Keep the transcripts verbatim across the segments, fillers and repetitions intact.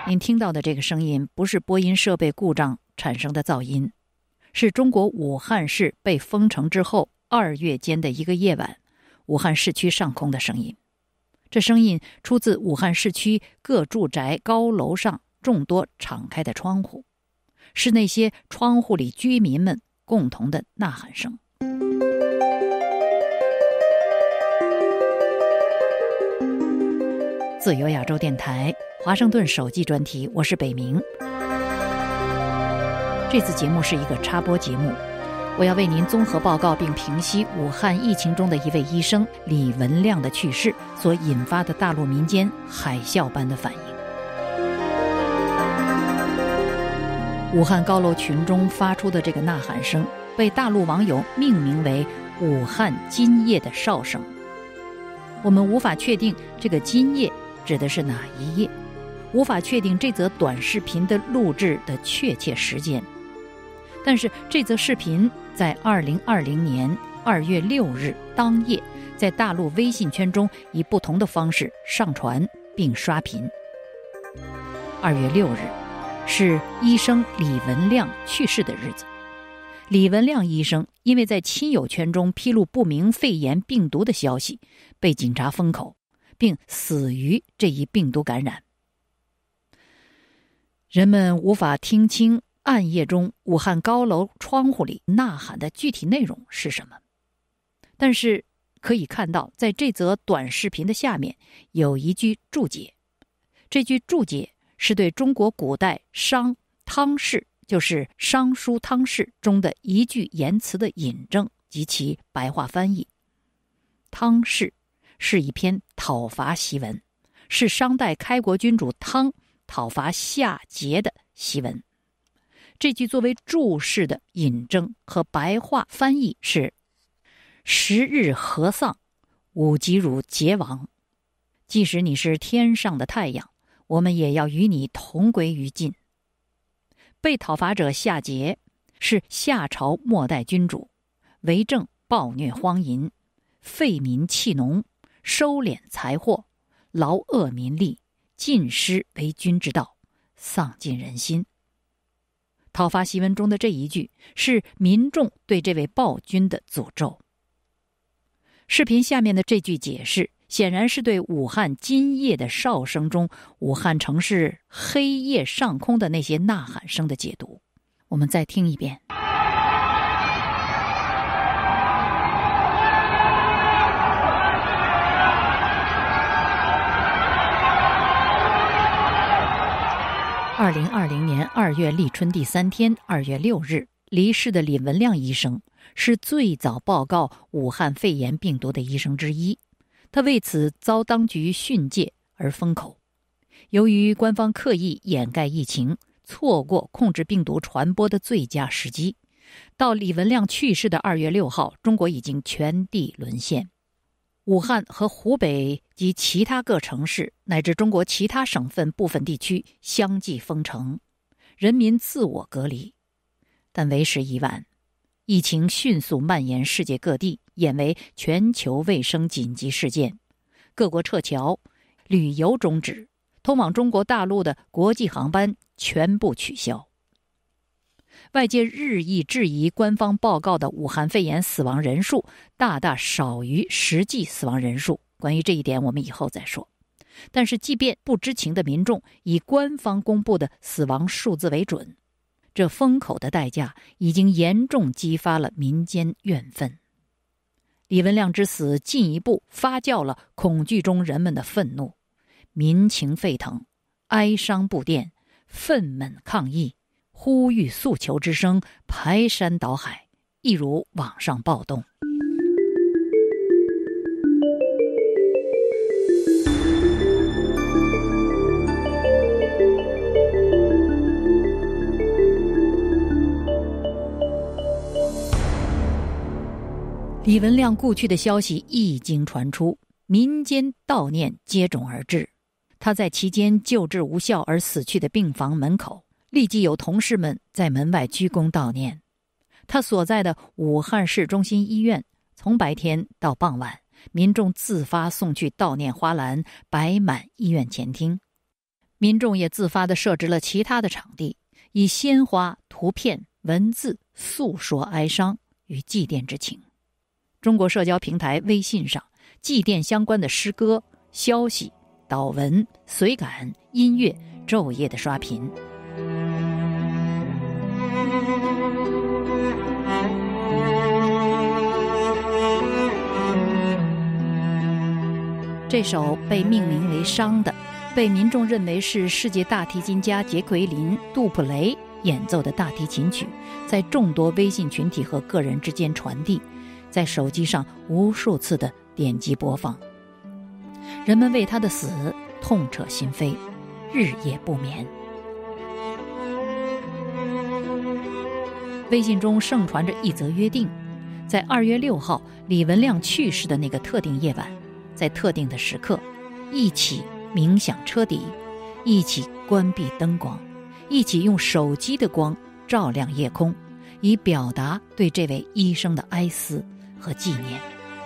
您听到的这个声音不是播音设备故障产生的噪音，是中国武汉市被封城之后二月间的一个夜晚，武汉市区上空的声音。这声音出自武汉市区各住宅高楼上众多敞开的窗户，是那些窗户里居民们共同的呐喊声。自由亚洲电台华盛顿首季专题，我是北明。这次节目是一个插播节目，我要为您综合报告并评析武汉疫情中的一位医生李文亮的去世所引发的大陆民间海啸般的反应。武汉高楼群中发出的这个呐喊声，被大陆网友命名为武汉今夜的哨声。我们无法确定这个今夜指的是哪一夜，无法确定这则短视频的录制的确切时间，但是这则视频在二零二零年二月六日当夜，在大陆微信圈中以不同的方式上传并刷屏。二月六日是医生李文亮去世的日子。李文亮医生因为在亲友圈中披露不明肺炎病毒的消息，被警察封口，并死于这一病毒感染。人们无法听清暗夜中武汉高楼窗户里呐喊的具体内容是什么，但是可以看到，在这则短视频的下面有一句注解，这句注解是对中国古代商汤氏，就是商书汤氏中的一句言辞的引证及其白话翻译。汤氏是一篇讨伐檄文，是商代开国君主汤讨伐夏桀的檄文。这句作为注释的引证和白话翻译是：十日合丧，吾即汝桀亡。即使你是天上的太阳，我们也要与你同归于尽。被讨伐者夏桀是夏朝末代君主，为政暴虐荒淫，废民弃农，收敛财货，劳恶民力，尽失为君之道，丧尽人心。讨伐檄文中的这一句是民众对这位暴君的诅咒。视频下面的这句解释显然是对武汉今夜的哨声中武汉城市黑夜上空的那些呐喊声的解读。我们再听一遍。二零二零年二月立春第三天，二月六日离世的李文亮医生是最早报告武汉肺炎病毒的医生之一，他为此遭当局训诫而封口。由于官方刻意掩盖疫情，错过控制病毒传播的最佳时机，到李文亮去世的二月六号，中国已经全地沦陷。武汉和湖北及其他各城市乃至中国其他省份部分地区相继封城，人民自我隔离。但为时已晚，疫情迅速蔓延世界各地，演为全球卫生紧急事件，各国撤侨，旅游终止，通往中国大陆的国际航班全部取消。外界日益质疑官方报告的武汉肺炎死亡人数大大少于实际死亡人数，关于这一点我们以后再说。但是即便不知情的民众以官方公布的死亡数字为准，这封口的代价已经严重激发了民间怨愤。李文亮之死进一步发酵了恐惧中人们的愤怒，民情沸腾，哀伤布甸，愤懑抗议，呼吁诉求之声排山倒海，一如网上暴动。李文亮故去的消息一经传出，民间悼念接踵而至。他在期间救治无效而死去的病房门口，立即有同事们在门外鞠躬悼念。他所在的武汉市中心医院，从白天到傍晚，民众自发送去悼念花篮，摆满医院前厅。 民众也自发地设置了其他的场地，以鲜花、图片、文字诉说哀伤与祭奠之情。中国社交平台微信上，祭奠相关的诗歌、消息、祷文、随感、音乐昼夜的刷屏。这首被命名为《伤》的，被民众认为是世界大提琴家杰奎琳·杜普雷演奏的大提琴曲，在众多微信群体和个人之间传递，在手机上无数次的点击播放。人们为他的死痛彻心扉，日夜不眠。微信中盛传着一则约定，在二月六号李文亮去世的那个特定夜晚，在特定的时刻，一起冥想车底，一起关闭灯光，一起用手机的光照亮夜空，以表达对这位医生的哀思和纪念。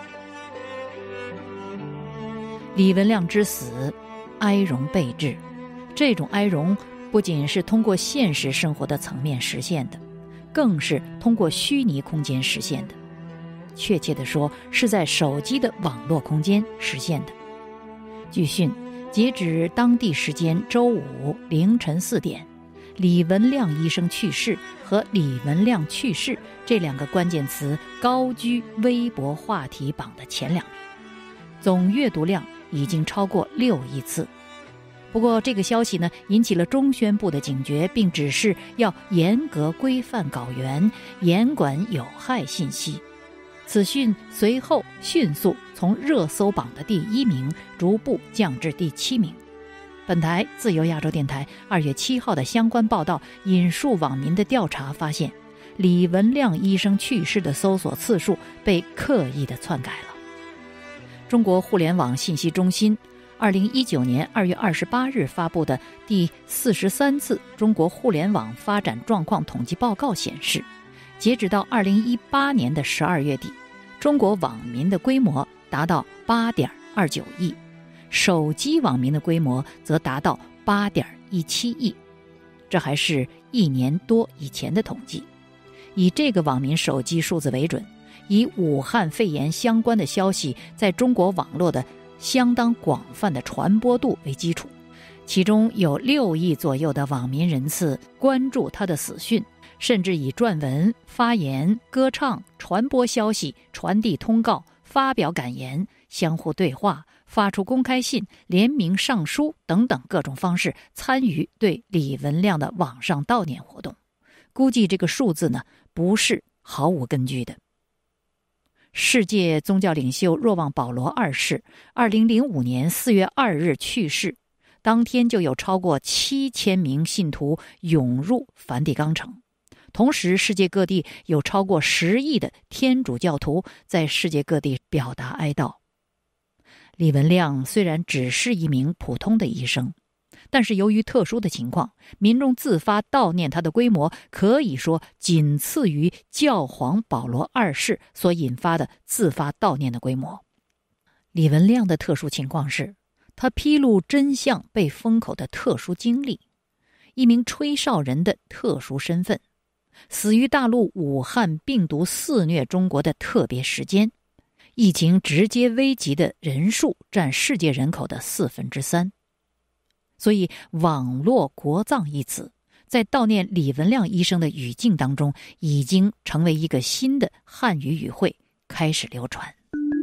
李文亮之死，哀荣备至。这种哀荣不仅是通过现实生活的层面实现的，更是通过虚拟空间实现的。确切地说，是在手机的网络空间实现的。据讯，截止当地时间周五凌晨四点，李文亮医生去世和李文亮去世这两个关键词高居微博话题榜的前两名，总阅读量已经超过六亿次。不过这个消息呢，引起了中宣部的警觉，并指示要严格规范稿源，严管有害信息。此讯随后迅速从热搜榜的第一名逐步降至第七名。本台自由亚洲电台二月七号的相关报道引述网民的调查发现，李文亮医生去世的搜索次数被刻意的篡改了。中国互联网信息中心二零一九年二月二十八日发布的第四十三次中国互联网发展状况统计报告显示，截止到二零一八年的十二月底，中国网民的规模达到 八点二九亿，手机网民的规模则达到 八点一七亿。这还是一年多以前的统计。以这个网民手机数字为准，以武汉肺炎相关的消息在中国网络的相当广泛的传播度为基础，其中有六亿左右的网民人次关注他的死讯，甚至以撰文、发言、歌唱、传播消息、传递通告、发表感言、相互对话、发出公开信、联名上书等等各种方式参与对李文亮的网上悼念活动。估计这个数字呢，不是毫无根据的。世界宗教领袖若望保罗二世二零零五年四月二日去世，当天就有超过七千名信徒涌入梵蒂冈城。同时，世界各地有超过十亿的天主教徒在世界各地表达哀悼。李文亮虽然只是一名普通的医生，但是由于特殊的情况，民众自发悼念他的规模可以说仅次于教皇保罗二世所引发的自发悼念的规模。李文亮的特殊情况是，他披露真相被封口的特殊经历，一名吹哨人的特殊身份，死于大陆武汉病毒肆虐中国的特别时间，疫情直接危及的人数占世界人口的四分之三。所以网络国葬一词在悼念李文亮医生的语境当中，已经成为一个新的汉语语汇，开始流传。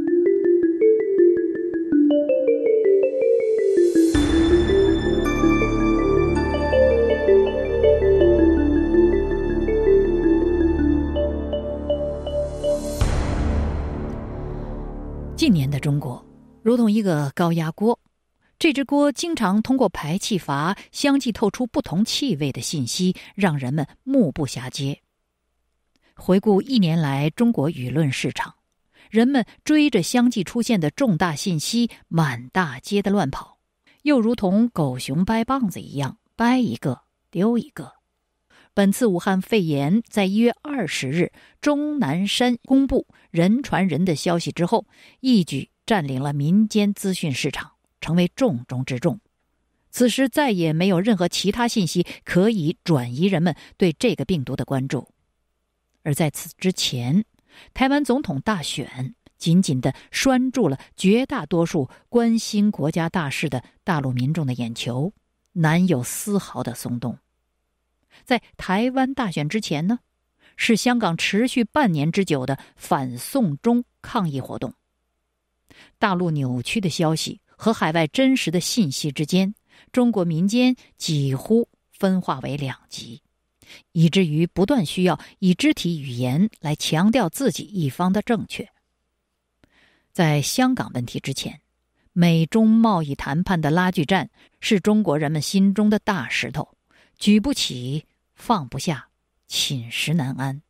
近年的中国如同一个高压锅，这只锅经常通过排气阀相继透出不同气味的信息，让人们目不暇接。回顾一年来中国舆论市场，人们追着相继出现的重大信息满大街的乱跑，又如同狗熊掰棒子一样，掰一个丢一个。本次武汉肺炎在一月二十日钟南山公布人传人的消息之后，一举占领了民间资讯市场，成为重中之重。 此时再也没有任何其他信息可以转移人们对这个病毒的关注。而在此之前，台湾总统大选紧紧地拴住了绝大多数关心国家大事的大陆民众的眼球，难有丝毫的松动。在台湾大选之前呢，是香港持续半年之久的反送中抗议活动。大陆扭曲的消息和海外真实的信息之间，中国民间几乎分化为两极，以至于不断需要以肢体语言来强调自己一方的正确。在香港问题之前，美中贸易谈判的拉锯战是中国人们心中的大石头，举不起，放不下，寝食难安。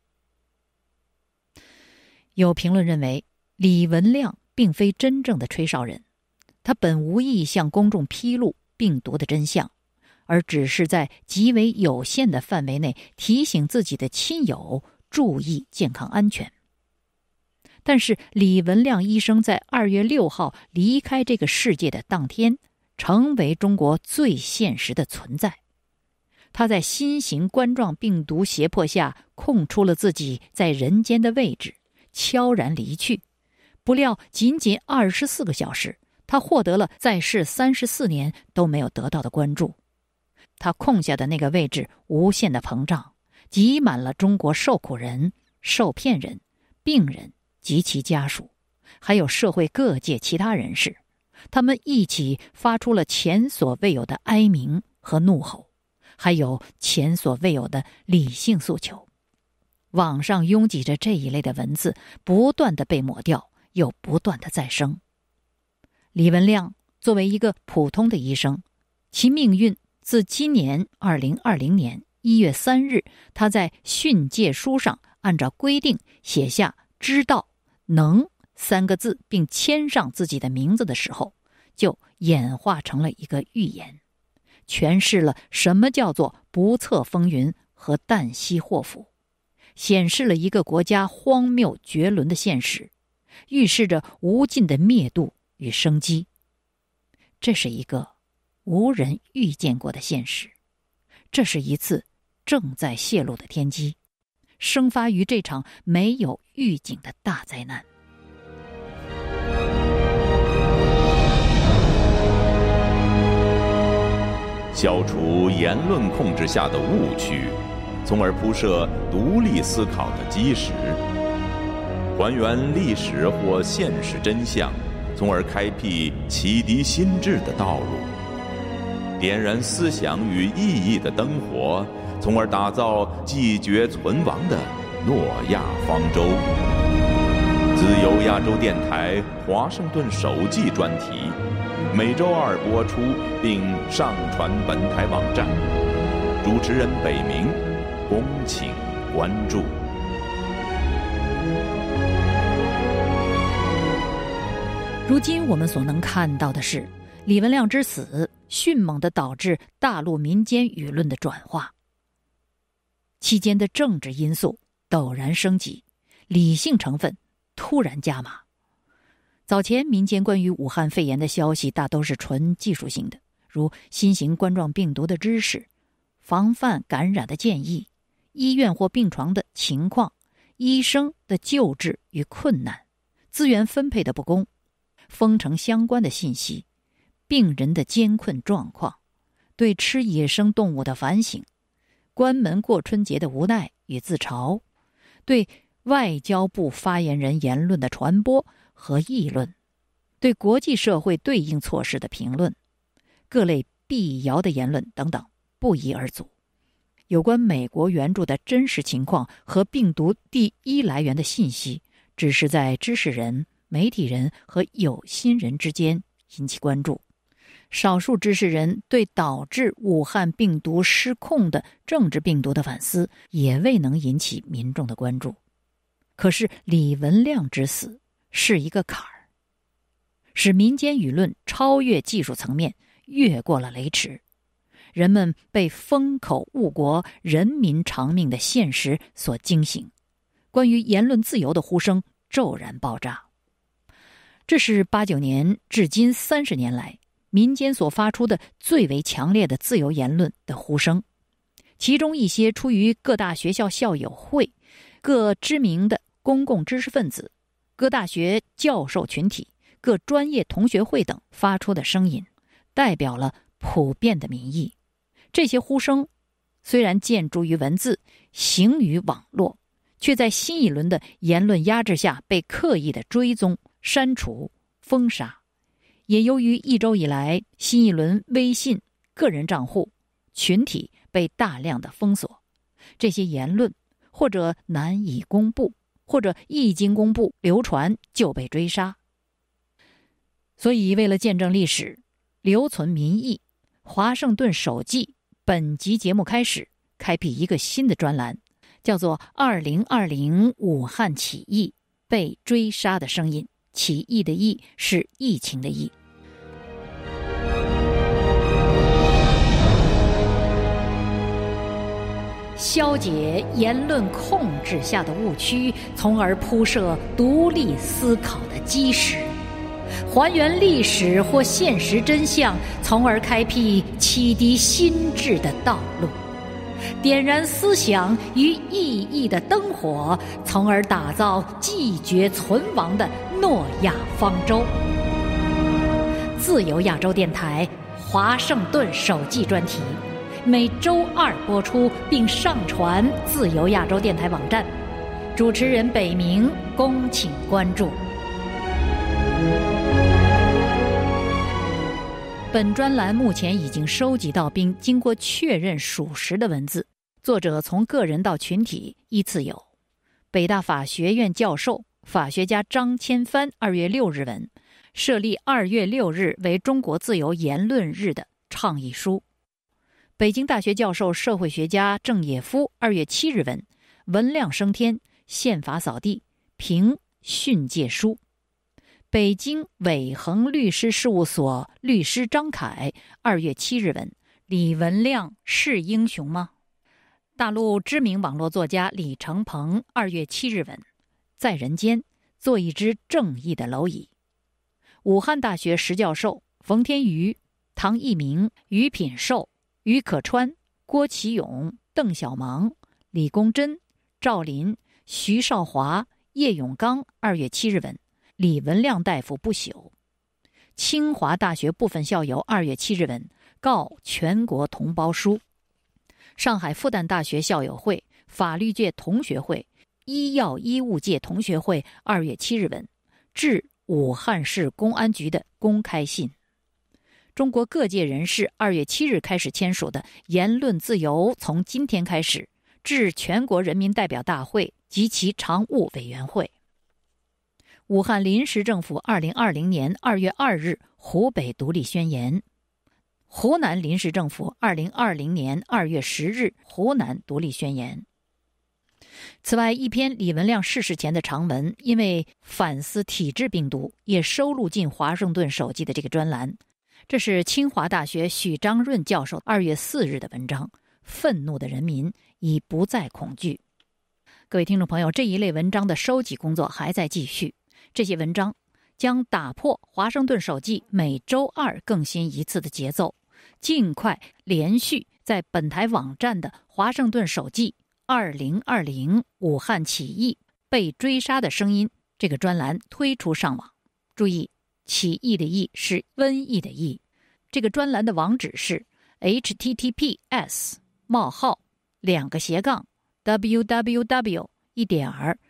有评论认为，李文亮并非真正的吹哨人，他本无意向公众披露病毒的真相，而只是在极为有限的范围内提醒自己的亲友注意健康安全。但是李文亮医生在二月六号离开这个世界的当天，成为中国最现实的存在。他在新型冠状病毒胁迫下空出了自己在人间的位置，悄然离去。不料仅仅二十四个小时，他获得了在世三十四年都没有得到的关注。他空下的那个位置无限的膨胀，挤满了中国受苦人、受骗人、病人及其家属，还有社会各界其他人士。他们一起发出了前所未有的哀鸣和怒吼，还有前所未有的理性诉求。网上拥挤着这一类的文字，不断地被抹掉，又不断地再生。李文亮作为一个普通的医生，其命运自今年二零二零年一月三日，他在训诫书上按照规定写下知道能三个字，并签上自己的名字的时候，就演化成了一个预言，诠释了什么叫做不测风云和旦夕祸福，显示了一个国家荒谬绝伦的现实，预示着无尽的灭度与生机。这是一个无人预见过的现实，这是一次正在泄露的天机，生发于这场没有预警的大灾难。 消除言论控制下的误区，从而铺设独立思考的基石，还原历史或现实真相，从而开辟启迪心智的道路，点燃思想与意义的灯火，从而打造既绝存亡的诺亚方舟。自由亚洲电台华盛顿首季专题，每周二播出并上传本台网站。主持人北明，恭请关注。 如今我们所能看到的是，李文亮之死迅猛地导致大陆民间舆论的转化，期间的政治因素陡然升级，理性成分突然加码。早前民间关于武汉肺炎的消息大都是纯技术性的，如新型冠状病毒的知识、防范感染的建议、医院或病床的情况、医生的救治与困难、资源分配的不公、封城相关的信息、病人的艰困状况、对吃野生动物的反省、关门过春节的无奈与自嘲、对外交部发言人言论的传播和议论、对国际社会对应措施的评论、各类辟谣的言论等等，不一而足。有关美国援助的真实情况和病毒第一来源的信息，只是在知识人、媒体人和有心人之间引起关注。少数知识人对导致武汉病毒失控的政治病毒的反思，也未能引起民众的关注。可是李文亮之死是一个坎儿，使民间舆论超越技术层面，越过了雷池。人们被风口误国、人民偿命的现实所惊醒，关于言论自由的呼声骤然爆炸。这是八九年至今三十年来民间所发出的最为强烈的自由言论的呼声，其中一些出于各大学校校友会、各知名的公共知识分子、各大学教授群体、各专业同学会等发出的声音，代表了普遍的民意。这些呼声虽然见诸于文字，行于网络，却在新一轮的言论压制下被刻意的追踪、删除、封杀。也由于一周以来新一轮微信个人账户群体被大量的封锁，这些言论或者难以公布，或者一经公布流传就被追杀。所以为了见证历史，留存民意，华盛顿手记本集节目开始开辟一个新的专栏，叫做二零二零武汉起义被追杀的声音。起义的义是疫情的义。消解言论控制下的误区，从而铺设独立思考的基石，还原历史或现实真相，从而开辟启迪心智的道路，点燃思想与意义的灯火，从而打造继绝存亡的诺亚方舟。自由亚洲电台华盛顿手记专题，每周二播出并上传自由亚洲电台网站。主持人北明，恭请关注。本专栏目前已经收集到并经过确认属实的文字，作者从个人到群体依次有：北大法学院教授、法学家张千帆二月六日文，设立二月六日为中国自由言论日的倡议书；北京大学教授、社会学家郑也夫二月七日文，文量升天，宪法扫地，评训诫书；北京伟恒律师事务所律师张凯二月七日文，李文亮是英雄吗？大陆知名网络作家李承鹏二月七日文，在人间做一只正义的蝼蚁。武汉大学石教授冯天瑜、唐一鸣、于品寿、于可川、郭启勇、邓小芒、李公珍、赵林、徐少华、叶永刚二月七日文，李文亮大夫不朽。清华大学部分校友二月七日文，告全国同胞书。上海复旦大学校友会、法律界同学会、医药医务界同学会二月七日文，致武汉市公安局的公开信。中国各界人士二月七日开始签署的言论自由从今天开始，致全国人民代表大会及其常务委员会。武汉临时政府二零二零年二月二日湖北独立宣言，湖南临时政府二零二零年二月十日湖南独立宣言。此外，一篇李文亮逝世前的长文，因为反思体制病毒，也收录进华盛顿手记的这个专栏。这是清华大学许章润教授二月四日的文章，愤怒的人民已不再恐惧。各位听众朋友，这一类文章的收集工作还在继续，这些文章将打破华盛顿手记每周二更新一次的节奏，尽快连续在本台网站的华盛顿手记二零二零武汉起义被追杀的声音这个专栏推出上网。注意，起义的义是瘟疫的疫。这个专栏的网址是 H T T P S 冒号两个斜杠 W W W 一点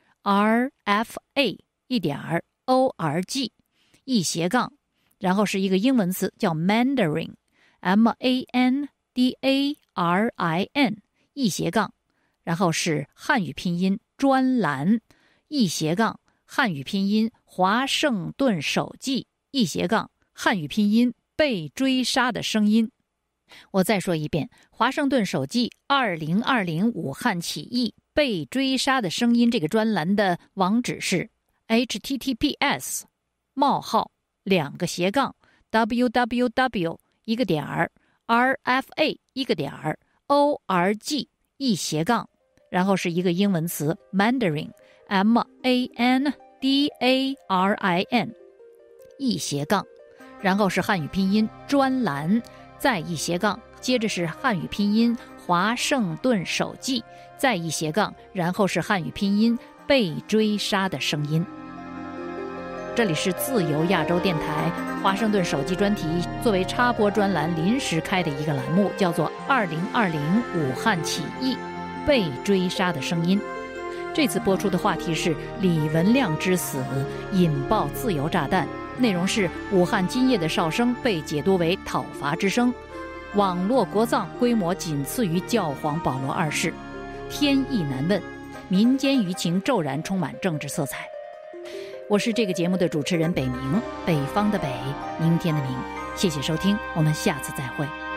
R F A 一点 O R G 一斜杠，然后是一个英文词叫 Mandarin M A N D A R I N 一斜杠，然后是汉语拼音专栏一斜杠汉语拼音华盛顿手记一斜杠汉语拼音被追杀的声音。我再说一遍，华盛顿手记二零二零武汉起义被追杀的声音这个专栏的网址是 H T T P S 冒号两个斜杠 W W W 一个点儿 R F A 一个点儿 O R G 一斜杠，然后是一个英文词 Mandarin M A N D A R I N 一斜杠， 然后是汉语拼音专栏，再一斜杠，接着是汉语拼音华盛顿手记，再一斜杠，然后是汉语拼音被追杀的声音。这里是自由亚洲电台华盛顿手记专题作为插播专栏临时开的一个栏目，叫做二零二零武汉起义被追杀的声音。这次播出的话题是李文亮之死引爆自由炸弹，内容是武汉今夜的哨声被解读为讨伐之声，网络国葬规模仅次于教皇保罗二世，天意难问，民间舆情骤然充满政治色彩。我是这个节目的主持人北明，北方的北，明天的明。谢谢收听，我们下次再会。